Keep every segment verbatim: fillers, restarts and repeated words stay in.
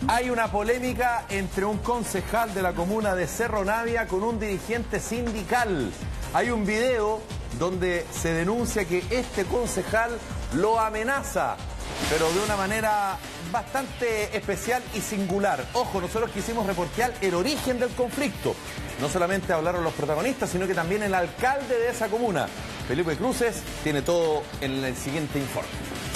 Hay una polémica entre un concejal de la comuna de Cerro Navia con un dirigente sindical. Hay un video donde se denuncia que este concejal lo amenaza, pero de una manera bastante especial y singular. Ojo, nosotros quisimos reportear el origen del conflicto. No solamente hablaron los protagonistas, sino que también el alcalde de esa comuna, Felipe Cruces, tiene todo en el siguiente informe.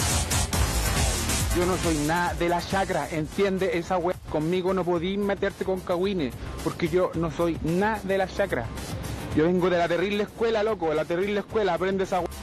Yo no soy nada de la chacra, entiende esa wea. Conmigo no podís meterte con cagüines, porque yo no soy nada de la chacra. Yo vengo de la terrible escuela, loco, de la terrible escuela, aprende esa wea.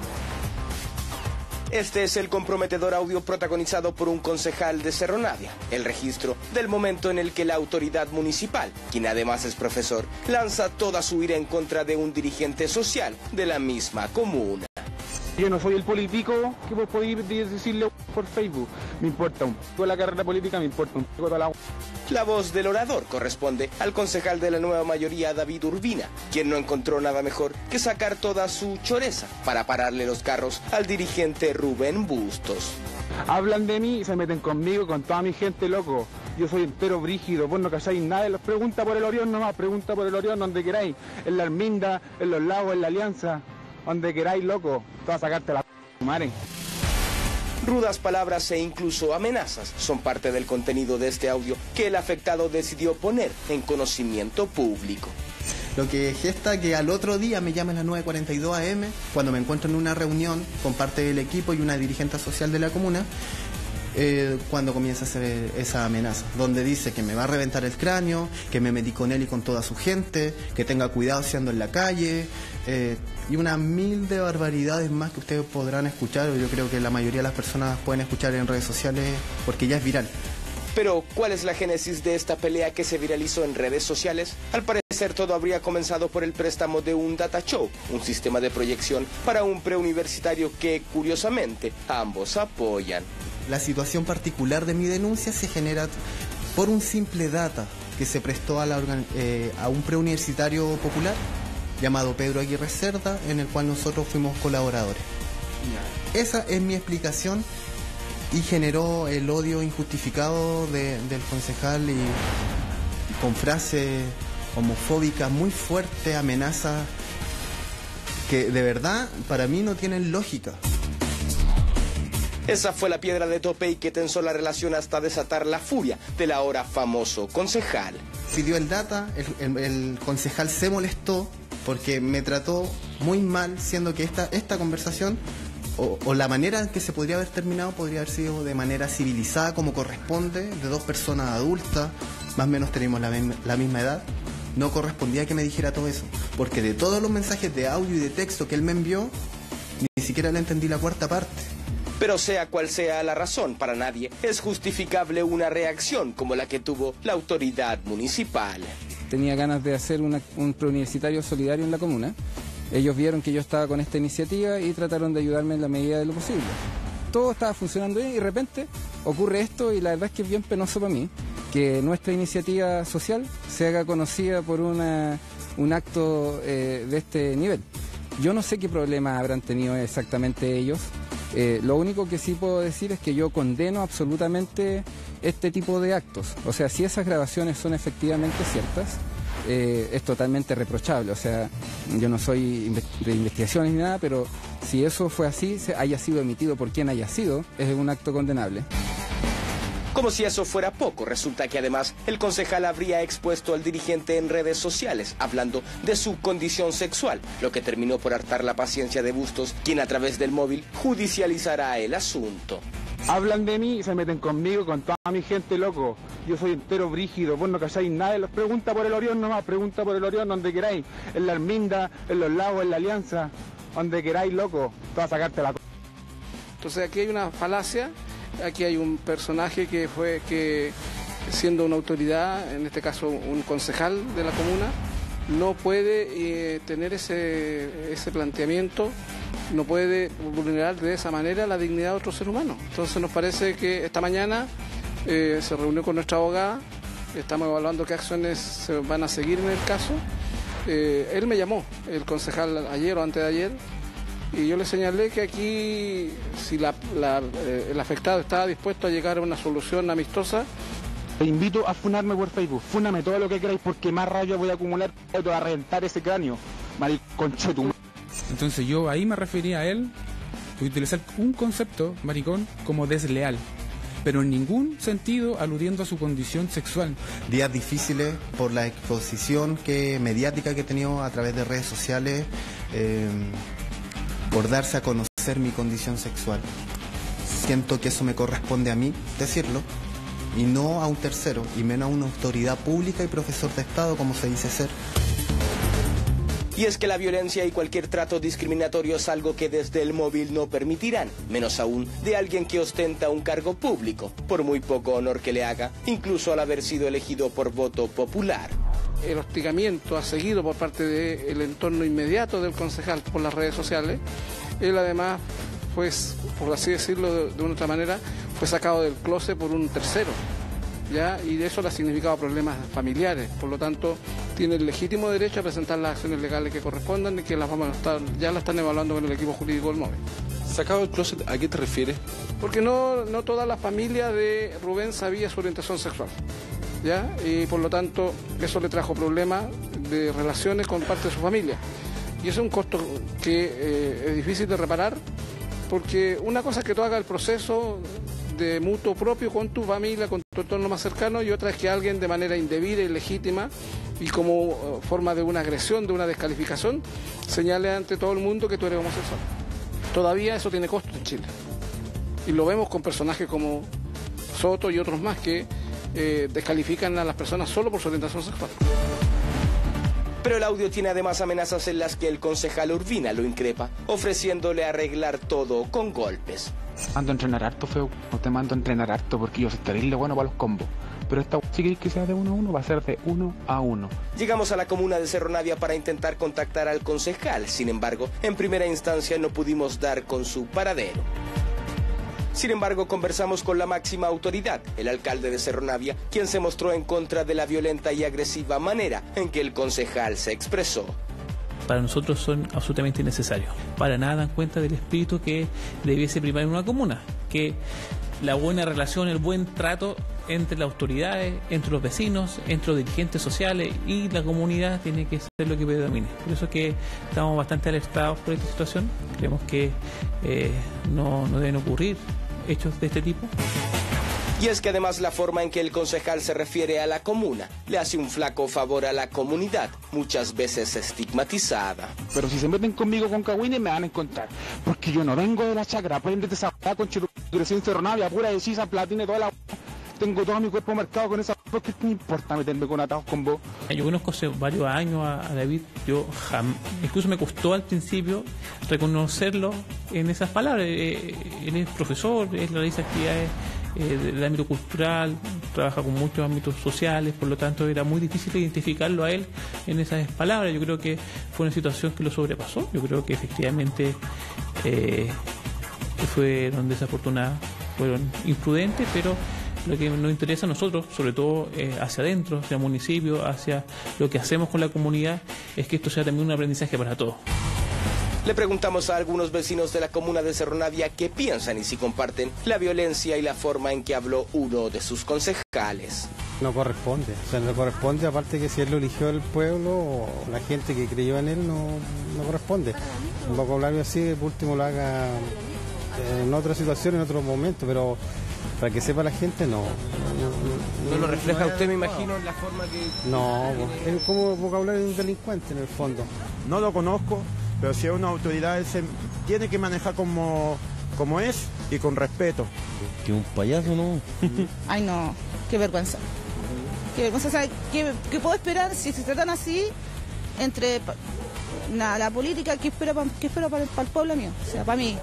Este es el comprometedor audio protagonizado por un concejal de Cerro Navia, el registro del momento en el que la autoridad municipal, quien además es profesor, lanza toda su ira en contra de un dirigente social de la misma comuna. Yo no soy el político que vos podéis decirle por Facebook. Me importa un poco la carrera política, me importa un poco toda la... La voz del orador corresponde al concejal de la nueva mayoría, David Urbina, quien no encontró nada mejor que sacar toda su choreza para pararle los carros al dirigente Rubén Bustos. Hablan de mí y se meten conmigo, con toda mi gente, loco. Yo soy entero brígido, vos no calláis nada. Los pregunta por el Orión nomás, pregunta por el Orión donde queráis. En la Arminda, en los lagos, en la Alianza. Donde queráis, loco, te vas a sacarte la p***, madre. Rudas palabras e incluso amenazas son parte del contenido de este audio que el afectado decidió poner en conocimiento público. Lo que gesta que al otro día me llama a las nueve cuarenta y dos a eme, cuando me encuentro en una reunión con parte del equipo y una dirigente social de la comuna, eh, cuando comienza a hacer esa amenaza, donde dice que me va a reventar el cráneo, que me metí con él y con toda su gente, que tenga cuidado si ando en la calle, eh, y unas mil de barbaridades más que ustedes podrán escuchar, o yo creo que la mayoría de las personas pueden escuchar en redes sociales porque ya es viral. Pero, ¿cuál es la génesis de esta pelea que se viralizó en redes sociales? Al parecer todo habría comenzado por el préstamo de un data show, un sistema de proyección para un preuniversitario que, curiosamente, ambos apoyan. La situación particular de mi denuncia se genera por un simple data que se prestó a, la eh, a un preuniversitario popular llamado Pedro Aguirre Cerda, en el cual nosotros fuimos colaboradores. Esa es mi explicación y generó el odio injustificado de, del concejal y, y con frases homofóbicas muy fuertes, amenazas que de verdad para mí no tienen lógica. Esa fue la piedra de tope y que tensó la relación hasta desatar la furia del ahora famoso concejal. Pidió el data, el, el, el concejal se molestó porque me trató muy mal, siendo que esta, esta conversación o, o la manera en que se podría haber terminado podría haber sido de manera civilizada, como corresponde, de dos personas adultas, más o menos tenemos la, la misma edad. No correspondía que me dijera todo eso, porque de todos los mensajes de audio y de texto que él me envió, ni siquiera le entendí la cuarta parte. Pero sea cual sea la razón, para nadie es justificable una reacción como la que tuvo la autoridad municipal. Tenía ganas de hacer una, un preuniversitario solidario en la comuna. Ellos vieron que yo estaba con esta iniciativa y trataron de ayudarme en la medida de lo posible. Todo estaba funcionando bien y de repente ocurre esto y la verdad es que es bien penoso para mí que nuestra iniciativa social se haga conocida por una, un acto eh, de este nivel. Yo no sé qué problemas habrán tenido exactamente ellos. Eh, lo único que sí puedo decir es que yo condeno absolutamente este tipo de actos. O sea, si esas grabaciones son efectivamente ciertas, eh, es totalmente reprochable. O sea, yo no soy de investigaciones ni nada, pero si eso fue así, se haya sido emitido por quien haya sido, es un acto condenable. Como si eso fuera poco, resulta que además el concejal habría expuesto al dirigente en redes sociales, hablando de su condición sexual, lo que terminó por hartar la paciencia de Bustos, quien a través del móvil judicializará el asunto. Hablan de mí y se meten conmigo, con toda mi gente, loco. Yo soy entero brígido, vos no calláis nada. Los pregunta por el Orión nomás, pregunta por el Orión donde queráis. En la Arminda, en los lagos, en la Alianza, donde queráis, loco. Te vas a sacarte la... Entonces aquí hay una falacia. Aquí hay un personaje que fue que, siendo una autoridad, en este caso un concejal de la comuna, no puede eh, tener ese, ese planteamiento, no puede vulnerar de esa manera la dignidad de otro ser humano. Entonces nos parece que esta mañana eh, se reunió con nuestra abogada, estamos evaluando qué acciones se van a seguir en el caso. Eh, él me llamó, el concejal, ayer o antes de ayer, y yo le señalé que aquí, si la, la, eh, el afectado estaba dispuesto a llegar a una solución amistosa, Te invito a funarme por Facebook, fúname todo lo que queráis porque más rabia voy a acumular, te voy a reventar ese cráneo, mariconchetum. Entonces yo ahí me refería a él, utilizar un concepto, maricón, como desleal, pero en ningún sentido aludiendo a su condición sexual. Días difíciles por la exposición que, mediática que he tenido a través de redes sociales, eh, por darse a conocer mi condición sexual. Siento que eso me corresponde a mí decirlo, y no a un tercero, y menos a una autoridad pública y profesor de Estado, como se dice ser. Y es que la violencia y cualquier trato discriminatorio es algo que desde el móvil no permitirán, menos aún de alguien que ostenta un cargo público, por muy poco honor que le haga, incluso al haber sido elegido por voto popular. El hostigamiento ha seguido por parte del entorno inmediato del concejal por las redes sociales. Él además, pues, por así decirlo de, de una otra manera, fue sacado del closet por un tercero, ¿ya? Y de eso le ha significado problemas familiares. Por lo tanto, tiene el legítimo derecho a presentar las acciones legales que correspondan y que las vamos a estar, ya la están evaluando con el equipo jurídico del móvil. ¿Sacado del closet a qué te refieres? Porque no, no toda la familia de Rubén sabía su orientación sexual, ¿ya? Y por lo tanto, eso le trajo problemas de relaciones con parte de su familia. Y eso es un costo que eh, es difícil de reparar, porque una cosa es que tú hagas el proceso de mutuo propio con tu familia, con tu entorno más cercano, y otra es que alguien de manera indebida, ilegítima y como forma de una agresión, de una descalificación, señale ante todo el mundo que tú eres homosexual. Todavía eso tiene costo en Chile. Y lo vemos con personajes como Soto y otros más que eh, descalifican a las personas solo por su orientación sexual. Pero el audio tiene además amenazas en las que el concejal Urbina lo increpa, ofreciéndole arreglar todo con golpes. Mando a entrenar harto, feo. No te mando a entrenar harto porque yo soy terrible bueno para los combos. Pero esta, si queréis que sea de uno a uno, va a ser de uno a uno. Llegamos a la comuna de Cerro Navia para intentar contactar al concejal. Sin embargo, en primera instancia no pudimos dar con su paradero. Sin embargo, conversamos con la máxima autoridad, el alcalde de Cerro Navia, quien se mostró en contra de la violenta y agresiva manera en que el concejal se expresó. Para nosotros son absolutamente innecesarios. Para nada dan cuenta del espíritu que debiese primar en una comuna, que la buena relación, el buen trato entre las autoridades, entre los vecinos, entre los dirigentes sociales y la comunidad tiene que ser lo que predomine. Por eso es que estamos bastante alertados por esta situación. Creemos que eh, no, no deben ocurrir hechos de este tipo. Y es que además la forma en que el concejal se refiere a la comuna le hace un flaco favor a la comunidad, muchas veces estigmatizada. Pero si se meten conmigo con cagüines me van a encontrar, porque yo no vengo de la chacra, apréndete esa p*** con chiru, crecí en Cerro Navia, pura hechiza, platina, toda la p***. Tengo todo mi cuerpo marcado con esa p***, porque no importa meterme con atados con vos. Yo conozco hace varios años a, a David, yo jam, incluso me costó al principio reconocerlo en esas palabras. Eh, él es profesor, él realiza actividades eh, del ámbito cultural, trabaja con muchos ámbitos sociales, por lo tanto era muy difícil identificarlo a él en esas palabras. Yo creo que fue una situación que lo sobrepasó, yo creo que efectivamente eh, fueron desafortunadas, fueron imprudentes, pero lo que nos interesa a nosotros, sobre todo eh, hacia adentro, hacia el municipio, hacia lo que hacemos con la comunidad, es que esto sea también un aprendizaje para todos. Le preguntamos a algunos vecinos de la comuna de Cerro Navia qué piensan y si comparten la violencia y la forma en que habló uno de sus concejales. No corresponde, o sea, no corresponde, aparte que si él lo eligió el pueblo o la gente que creyó en él, no, no corresponde. Un vocabulario así, por último lo haga en otra situación, en otro momento, pero para que sepa la gente, no. ¿No, no, no lo refleja no, usted, me imagino, en la forma que...? No, es como vocabulario de un delincuente en el fondo. No lo conozco, pero si es una autoridad, él se tiene que manejar como, como es y con respeto. Que un payaso, ¿no? Ay, no, qué vergüenza. Qué vergüenza, o sea, ¿qué, qué puedo esperar si se tratan así entre nada, la política? ¿Qué espero, qué espero para, para el pueblo mío? O sea, para mí.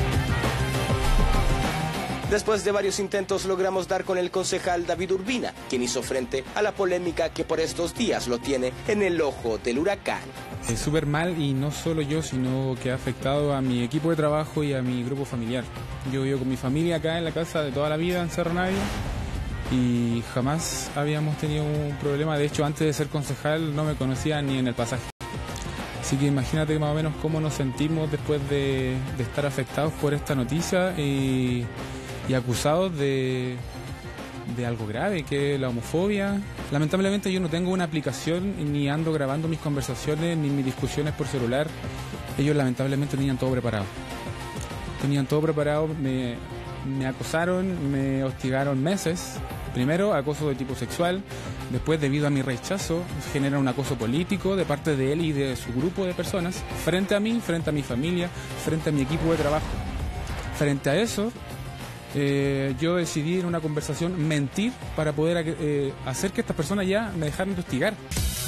Después de varios intentos logramos dar con el concejal David Urbina, quien hizo frente a la polémica que por estos días lo tiene en el ojo del huracán. Es súper mal, y no solo yo, sino que ha afectado a mi equipo de trabajo y a mi grupo familiar. Yo vivo con mi familia acá en la casa de toda la vida en Cerro Navia y jamás habíamos tenido un problema. De hecho, antes de ser concejal no me conocía ni en el pasaje. Así que imagínate más o menos cómo nos sentimos después de, de estar afectados por esta noticia y... y acusados de, de algo grave, que es la homofobia. Lamentablemente yo no tengo una aplicación, ni ando grabando mis conversaciones, ni mis discusiones por celular. Ellos lamentablemente tenían todo preparado. Tenían todo preparado, me, me acosaron, me hostigaron meses. Primero, acoso de tipo sexual. Después, debido a mi rechazo, genera un acoso político de parte de él y de su grupo de personas, frente a mí, frente a mi familia, frente a mi equipo de trabajo. Frente a eso, eh, yo decidí en una conversación mentir para poder eh, hacer que estas personas ya me dejaran de hostigar.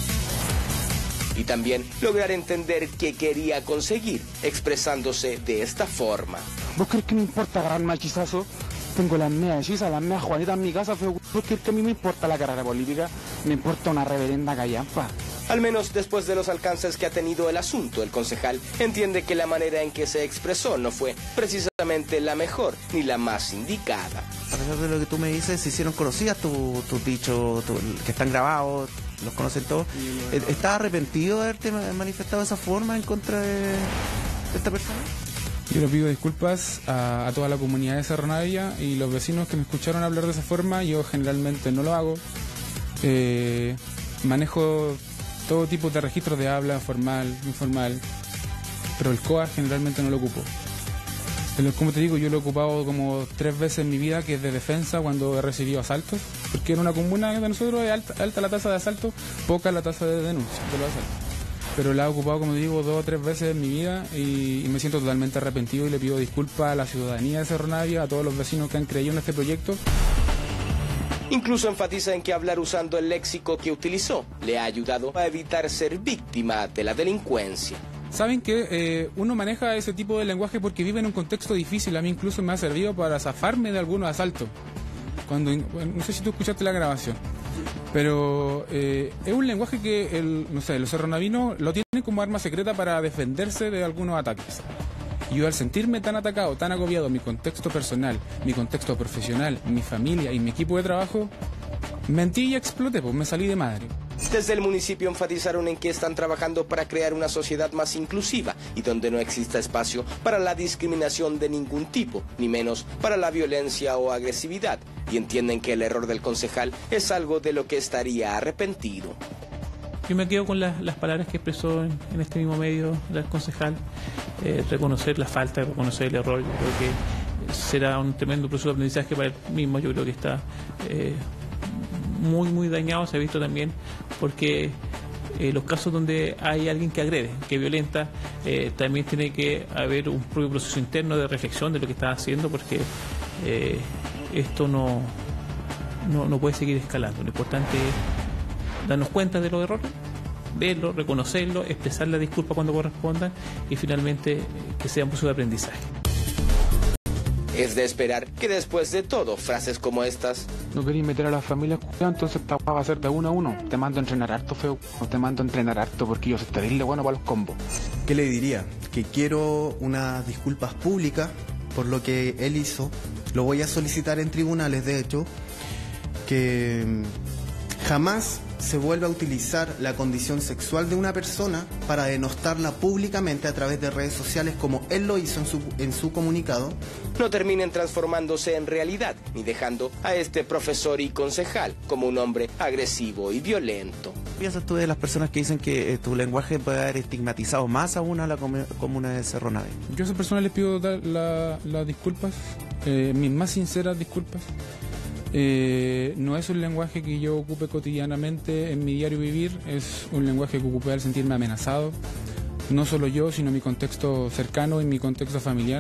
Y también lograr entender qué quería conseguir, expresándose de esta forma. ¿Vos crees que me importa agarrar machizazo? Tengo las meas hechizas, las meas Juanita en mi casa, feo. ¿Vos crees que a mí me importa la carrera política? Me importa una reverenda callampa. Al menos después de los alcances que ha tenido el asunto, el concejal entiende que la manera en que se expresó no fue precisamente la mejor ni la más indicada. A pesar de lo que tú me dices, se hicieron conocidas tus tu dichos tu, que están grabados, los conocen todos. ¿Estás arrepentido de haberte manifestado de esa forma en contra de, de esta persona? Yo le pido disculpas a, a toda la comunidad de Cerro Navia y los vecinos que me escucharon hablar de esa forma. Yo generalmente no lo hago. Eh, manejo todo tipo de registros de habla, formal, informal, pero el C O A generalmente no lo ocupo. Pero, como te digo, yo lo he ocupado como tres veces en mi vida, que es de defensa cuando he recibido asaltos, porque en una comuna de nosotros es alta, alta la tasa de asalto, poca la tasa de denuncia de los asaltos. Pero la he ocupado, como digo, dos o tres veces en mi vida y, y me siento totalmente arrepentido y le pido disculpas a la ciudadanía de Cerro Navia, a todos los vecinos que han creído en este proyecto. Incluso enfatiza en que hablar usando el léxico que utilizó le ha ayudado a evitar ser víctima de la delincuencia. Saben que eh, uno maneja ese tipo de lenguaje porque vive en un contexto difícil. A mí incluso me ha servido para zafarme de algunos asaltos. Cuando, no sé si tú escuchaste la grabación. Pero eh, es un lenguaje que el, no sé, los serronavinos lo tienen como arma secreta para defenderse de algunos ataques. Y yo, al sentirme tan atacado, tan agobiado, mi contexto personal, mi contexto profesional, mi familia y mi equipo de trabajo, mentí y exploté, pues me salí de madre. Desde el municipio enfatizaron en que están trabajando para crear una sociedad más inclusiva y donde no exista espacio para la discriminación de ningún tipo, ni menos para la violencia o agresividad, y entienden que el error del concejal es algo de lo que estaría arrepentido. Yo me quedo con las, las palabras que expresó en, en este mismo medio el concejal, eh, reconocer la falta, reconocer el error. Yo creo que será un tremendo proceso de aprendizaje para él mismo. Yo creo que está eh, muy, muy dañado, se ha visto también, porque eh, los casos donde hay alguien que agrede, que violenta, eh, también tiene que haber un propio proceso interno de reflexión de lo que está haciendo, porque eh, esto no, no, no puede seguir escalando. Lo importante es darnos cuenta de los errores, verlo, reconocerlo, expresar la disculpa cuando corresponda y finalmente que sea un proceso de aprendizaje. Es de esperar que después de todo, frases como estas... No queréis meter a las familias, entonces esta va a ser de uno a uno. Te mando a entrenar harto, feo. No te mando a entrenar harto porque yo soy terrible bueno para los combos. ¿Qué le diría? Que quiero unas disculpas públicas por lo que él hizo. Lo voy a solicitar en tribunales, de hecho. Que jamás se vuelve a utilizar la condición sexual de una persona para denostarla públicamente a través de redes sociales como él lo hizo en su, en su comunicado. No terminen transformándose en realidad, ni dejando a este profesor y concejal como un hombre agresivo y violento. ¿Qué piensas tú de las personas que dicen que eh, tu lenguaje puede haber estigmatizado más aún a la com comuna de Cerro Navia? Yo a esas personas les pido las la, la disculpas, eh, mis más sinceras disculpas. Eh, no es un lenguaje que yo ocupe cotidianamente en mi diario vivir, es un lenguaje que ocupé al sentirme amenazado, no solo yo, sino mi contexto cercano y mi contexto familiar.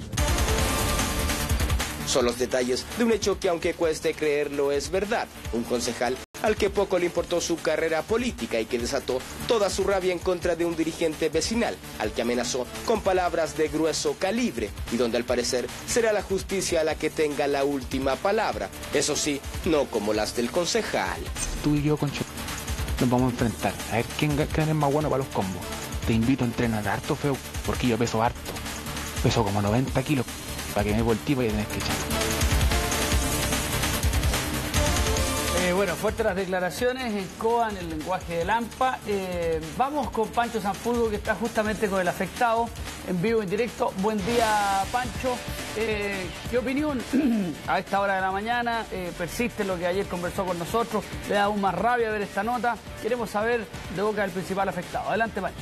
Son los detalles de un hecho que, aunque cueste creerlo, es verdad. Un concejal al que poco le importó su carrera política y que desató toda su rabia en contra de un dirigente vecinal, al que amenazó con palabras de grueso calibre y donde al parecer será la justicia la que tenga la última palabra. Eso sí, no como las del concejal. Tú y yo, Concho, nos vamos a enfrentar a ver quién, quién es más bueno para los combos. Te invito a entrenar harto, feo, porque yo peso harto. Peso como noventa kilos. Para que me voltee voy a tener que echar. Eh, bueno, fuertes las declaraciones en C O A, en el lenguaje de Lampa. Eh, vamos con Pancho Sanfurgo, que está justamente con el afectado, en vivo, en directo. Buen día, Pancho. Eh, ¿Qué opinión a esta hora de la mañana? Eh, persiste lo que ayer conversó con nosotros. Le da aún más rabia ver esta nota. Queremos saber de boca del principal afectado. Adelante, Pancho.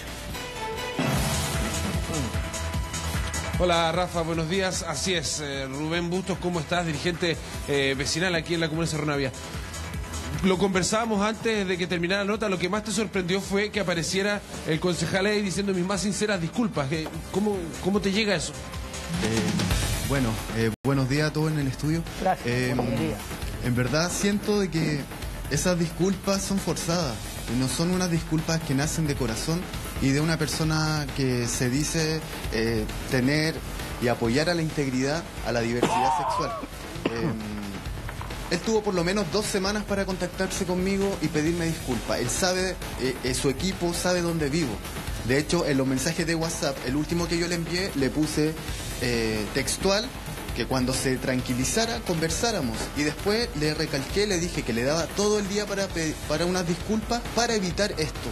Hola Rafa, buenos días. Así es, eh, Rubén Bustos, ¿cómo estás? Dirigente eh, vecinal aquí en la comuna de Cerro Navia. Lo conversábamos antes de que terminara la nota. Lo que más te sorprendió fue que apareciera el concejal ahí diciendo mis más sinceras disculpas. ¿Cómo, cómo te llega eso? Eh, bueno, eh, buenos días a todos en el estudio. Gracias. Eh, en verdad siento de que esas disculpas son forzadas. No son unas disculpas que nacen de corazón y de una persona que se dice eh, tener y apoyar a la integridad, a la diversidad sexual. Eh, Él tuvo por lo menos dos semanas para contactarse conmigo y pedirme disculpas. Él sabe, eh, eh, su equipo sabe dónde vivo. De hecho, en los mensajes de WhatsApp, el último que yo le envié, le puse eh, textual que cuando se tranquilizara, conversáramos. Y después le recalqué, le dije que le daba todo el día para, para unas disculpas para evitar esto.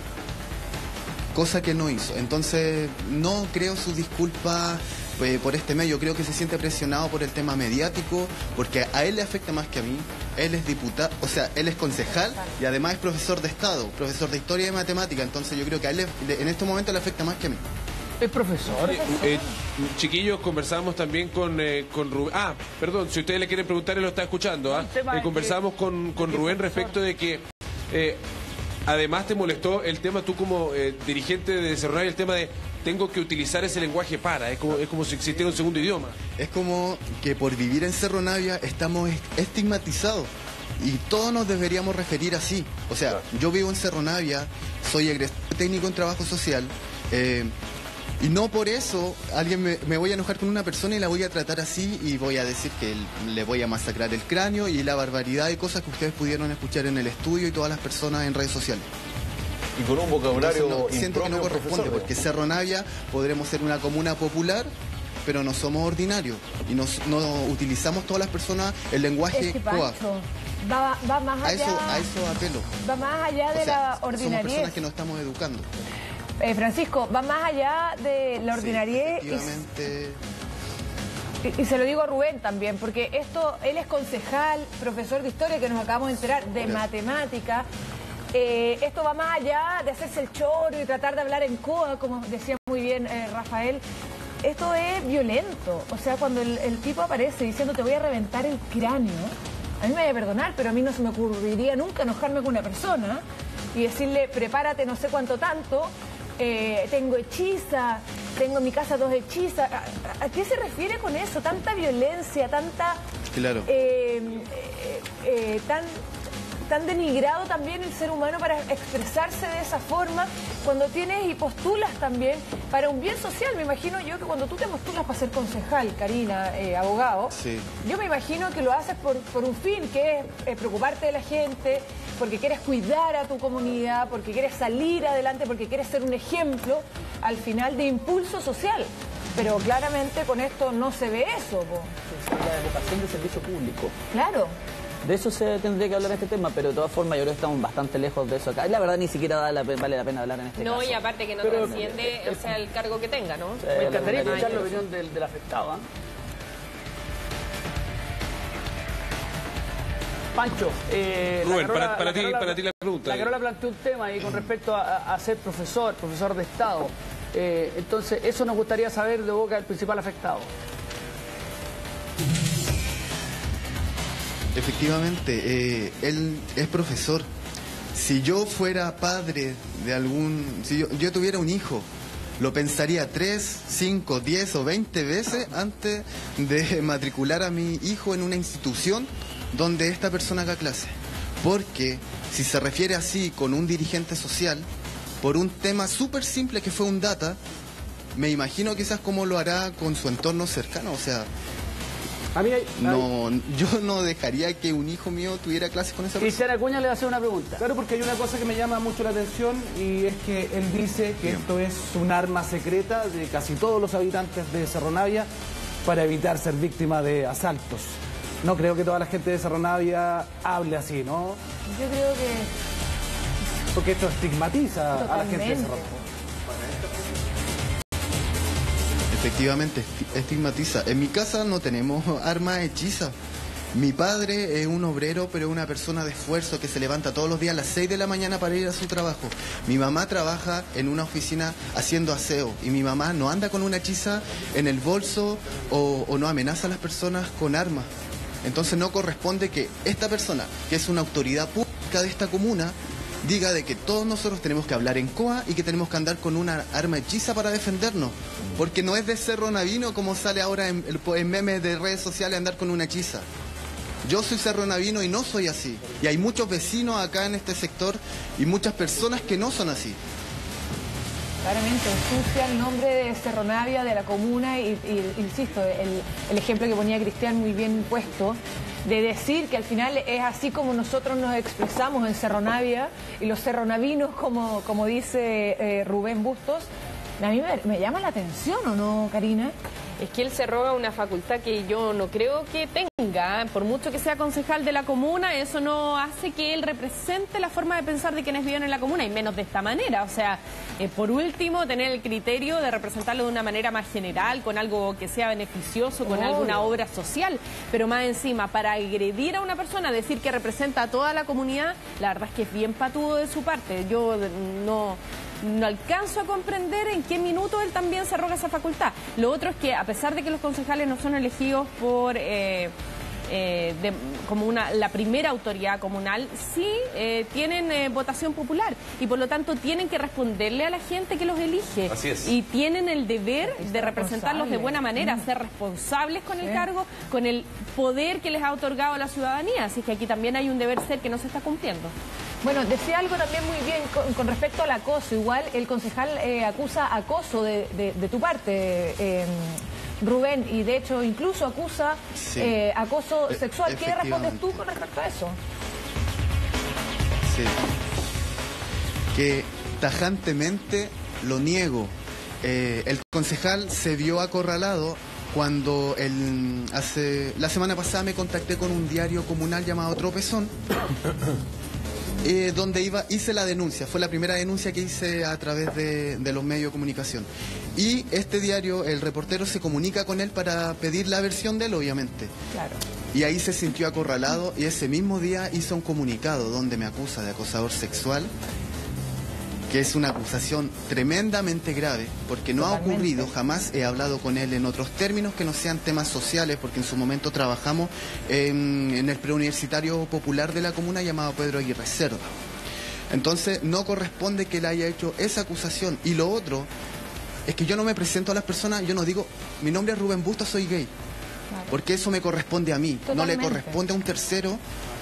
Cosa que no hizo. Entonces, no creo sus disculpas eh, por este medio. Creo que se siente presionado por el tema mediático, porque a él le afecta más que a mí. Él es diputado, o sea, él es concejal y además es profesor de Estado, profesor de Historia y de Matemática. Entonces yo creo que a él le, en este momento le afecta más que a mí. ¿Es profesor? Eh, eh, chiquillos, conversamos también con, eh, con Rubén. Ah, perdón, si ustedes le quieren preguntar, él lo está escuchando. ¿ah? Eh, conversamos con, con Rubén respecto de que... Eh, Además te molestó el tema, tú como eh, dirigente de Cerro Navia, el tema de tengo que utilizar ese lenguaje para, es como, es como si existiera un segundo idioma. Es como que por vivir en Cerro Navia estamos estigmatizados y todos nos deberíamos referir así. O sea, yo vivo en Cerro Navia, soy egresado técnico en trabajo social, eh, y no por eso alguien me, me voy a enojar con una persona y la voy a tratar así y voy a decir que le voy a masacrar el cráneo y la barbaridad de cosas que ustedes pudieron escuchar en el estudio y todas las personas en redes sociales. Y con un vocabulario Entonces, no, siento que no corresponde, profesor, porque Cerro Navia podremos ser una comuna popular, pero no somos ordinarios y nos, no utilizamos todas las personas el lenguaje es que, C O A. Pancho, va, va más allá, a eso, a eso apelo. Va más allá de o sea, la ordinariedad. Somos personas que nos estamos educando. Eh, Francisco, va más allá de la ordinariedad. Sí, efectivamente. Y, y se lo digo a Rubén también, porque esto, él es concejal, profesor de historia, que nos acabamos de enterar, de matemática. Eh, esto va más allá de hacerse el choro y tratar de hablar en C O A, como decía muy bien eh, Rafael. Esto es violento. O sea, cuando el, el tipo aparece diciendo te voy a reventar el cráneo, a mí me vaya a perdonar, pero a mí no se me ocurriría nunca enojarme con una persona y decirle prepárate no sé cuánto tanto. Eh, tengo hechiza, tengo en mi casa dos hechizas. ¿A, a, a qué se refiere con eso? Tanta violencia, tanta... Claro. Eh, eh, eh, tan, tan denigrado también el ser humano para expresarse de esa forma cuando tienes y postulas también para un bien social. Me imagino yo que cuando tú te postulas para ser concejal, Karina, eh, abogado, sí. Yo me imagino que lo haces por, por un fin, que es eh, preocuparte de la gente, porque quieres cuidar a tu comunidad, porque quieres salir adelante, porque quieres ser un ejemplo al final de impulso social. Pero claramente con esto no se ve eso. Po. La vocación de servicio público. Claro. De eso se tendría que hablar en este tema, pero de todas formas yo creo que estamos bastante lejos de eso acá. Y la verdad ni siquiera vale la, vale la pena hablar en este no, caso. No, y aparte que no pero, trasciende, eh, o sea, el cargo que tenga, ¿no? Eh, me encantaría escuchar la años. opinión del, del afectado. ¿eh? Pancho, eh, Rubén, Carola, para, para, ti, Carola, para ti la pregunta. La Carola planteó un tema ahí con respecto a, a ser profesor, profesor de Estado. Eh, entonces, eso nos gustaría saber de boca del principal afectado. Efectivamente, eh, él es profesor. Si yo fuera padre de algún... Si yo, yo tuviera un hijo, lo pensaría tres, cinco, diez o veinte veces antes de matricular a mi hijo en una institución donde esta persona haga clase. Porque si se refiere así con un dirigente social, por un tema súper simple que fue un data, me imagino quizás cómo lo hará con su entorno cercano. O sea, a mí hay, no, yo no dejaría que un hijo mío tuviera clases con esa persona. Cristian Acuña le va a hacer una pregunta. Claro, porque hay una cosa que me llama mucho la atención y es que él dice que Bien. esto es un arma secreta de casi todos los habitantes de Cerro Navia para evitar ser víctima de asaltos. no creo que toda la gente de Cerro Navia hable así, ¿no? Yo creo que... Porque esto estigmatiza Totalmente. a la gente de Cerro Navia. Efectivamente, estigmatiza. En mi casa no tenemos armas hechizas. Mi padre es un obrero, pero es una persona de esfuerzo que se levanta todos los días a las seis de la mañana para ir a su trabajo. Mi mamá trabaja en una oficina haciendo aseo y mi mamá no anda con una hechiza en el bolso o, o no amenaza a las personas con armas. Entonces no corresponde que esta persona, que es una autoridad pública de esta comuna, diga de que todos nosotros tenemos que hablar en C O A y que tenemos que andar con una arma hechiza para defendernos. Porque no es de Cerro Navino como sale ahora en, en memes de redes sociales andar con una hechiza. Yo soy Cerro Navino y no soy así. Y hay muchos vecinos acá en este sector y muchas personas que no son así. Claramente, ensucia el nombre de Cerro Navia, de la comuna, y, y insisto, el, el ejemplo que ponía Cristian muy bien puesto, de decir que al final es así como nosotros nos expresamos en Cerro Navia, y los cerronavinos, como, como dice eh, Rubén Bustos, a mí me, me llama la atención, ¿o no, Karina? Es que él se roga una facultad que yo no creo que tenga. Por mucho que sea concejal de la comuna, eso no hace que él represente la forma de pensar de quienes viven en la comuna, y menos de esta manera. O sea, eh, por último, tener el criterio de representarlo de una manera más general, con algo que sea beneficioso, con Obvio. alguna obra social. Pero más encima, para agredir a una persona, decir que representa a toda la comunidad, la verdad es que es bien patudo de su parte. Yo no... No alcanzo a comprender en qué minuto él también se arroga esa facultad. Lo otro es que, a pesar de que los concejales no son elegidos por eh, eh, de, como una, la primera autoridad comunal, sí eh, tienen eh, votación popular y por lo tanto tienen que responderle a la gente que los elige. Así es. Y tienen el deber de representarlos de buena manera, ser responsables con el Sí. cargo, con el poder que les ha otorgado la ciudadanía. Así que aquí también hay un deber ser que no se está cumpliendo. Bueno, decía algo también muy bien con, con respecto al acoso. Igual el concejal eh, acusa acoso de, de, de tu parte, eh, Rubén, y de hecho incluso acusa Sí. eh, acoso E- sexual. ¿Qué respondes efectivamente. tú con respecto a eso? Sí. Que tajantemente lo niego. Eh, el concejal se vio acorralado cuando el, hace, la semana pasada me contacté con un diario comunal llamado Tropezón, eh, donde iba, hice la denuncia. Fue la primera denuncia que hice a través de, de los medios de comunicación. Y este diario, el reportero se comunica con él para pedir la versión de él, obviamente. Claro. Y ahí se sintió acorralado y ese mismo día hizo un comunicado donde me acusa de acosador sexual, que es una acusación tremendamente grave, porque no Totalmente. ha ocurrido, jamás he hablado con él en otros términos que no sean temas sociales, porque en su momento trabajamos en, en el preuniversitario popular de la comuna llamado Pedro Aguirre Cerda. Entonces no corresponde que él haya hecho esa acusación. Y lo otro es que yo no me presento a las personas, yo no digo, mi nombre es Rubén Bustos, soy gay. Claro. Porque eso me corresponde a mí, no le Totalmente. corresponde a un tercero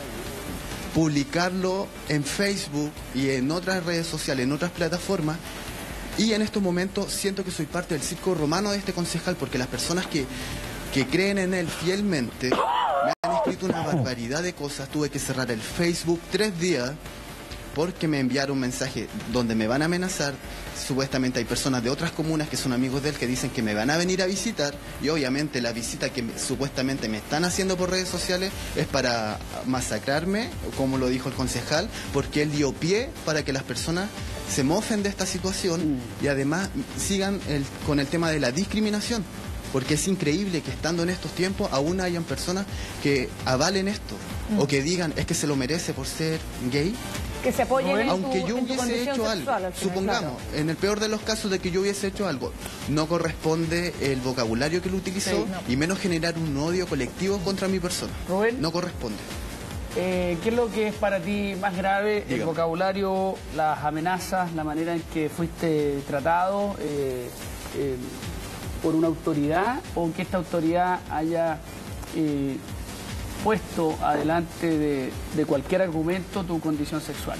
publicarlo en Facebook y en otras redes sociales, en otras plataformas. Y en estos momentos siento que soy parte del circo romano de este concejal, porque las personas que, que creen en él fielmente me han escrito una barbaridad de cosas. Tuve que cerrar el Facebook tres días porque me enviaron un mensaje donde me van a amenazar. Supuestamente hay personas de otras comunas que son amigos de él que dicen que me van a venir a visitar, y obviamente la visita que me- supuestamente me están haciendo por redes sociales es para masacrarme, como lo dijo el concejal, porque él dio pie para que las personas se mofen de esta situación y además sigan el- con el tema de la discriminación. Porque es increíble que estando en estos tiempos aún hayan personas que avalen esto o que digan es que se lo merece por ser gay. Que se apoyen en tu, Aunque yo en tu hubiese condición hecho algo, sexual, al final, supongamos, claro. en el peor de los casos de que yo hubiese hecho algo, no corresponde el vocabulario que él utilizó, Sí, no. y menos generar un odio colectivo contra mi persona. Rubén. No corresponde. Eh, ¿Qué es lo que es para ti más grave? El Dígame. vocabulario, las amenazas, la manera en que fuiste tratado eh, eh, por una autoridad, o que esta autoridad haya eh, puesto adelante de, de cualquier argumento tu condición sexual.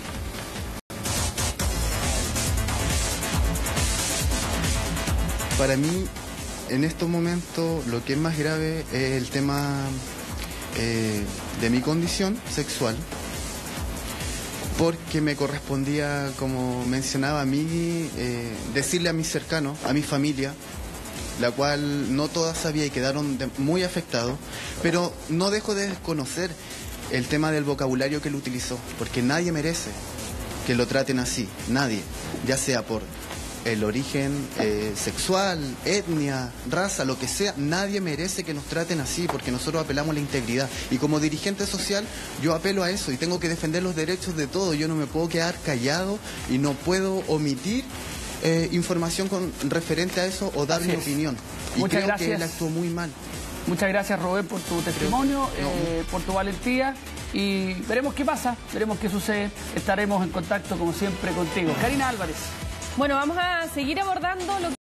Para mí, en estos momentos, lo que es más grave es el tema eh, de mi condición sexual, porque me correspondía, como mencionaba a mí, eh, decirle a mis cercanos, a mi familia, la cual no todas sabía y quedaron de- muy afectados, pero no dejo de desconocer el tema del vocabulario que él utilizó, porque nadie merece que lo traten así, nadie, ya sea por el origen eh, sexual, etnia, raza, lo que sea, nadie merece que nos traten así, porque nosotros apelamos a la integridad. Y como dirigente social, yo apelo a eso y tengo que defender los derechos de todos. Yo no me puedo quedar callado y no puedo omitir eh, información con referente a eso o dar Así mi es. opinión. Y Muchas creo gracias. que él actuó muy mal. Muchas gracias, Rubén, por tu testimonio, eh, por tu valentía y veremos qué pasa, veremos qué sucede. Estaremos en contacto, como siempre, contigo. Karina Álvarez. Bueno, vamos a seguir abordando lo que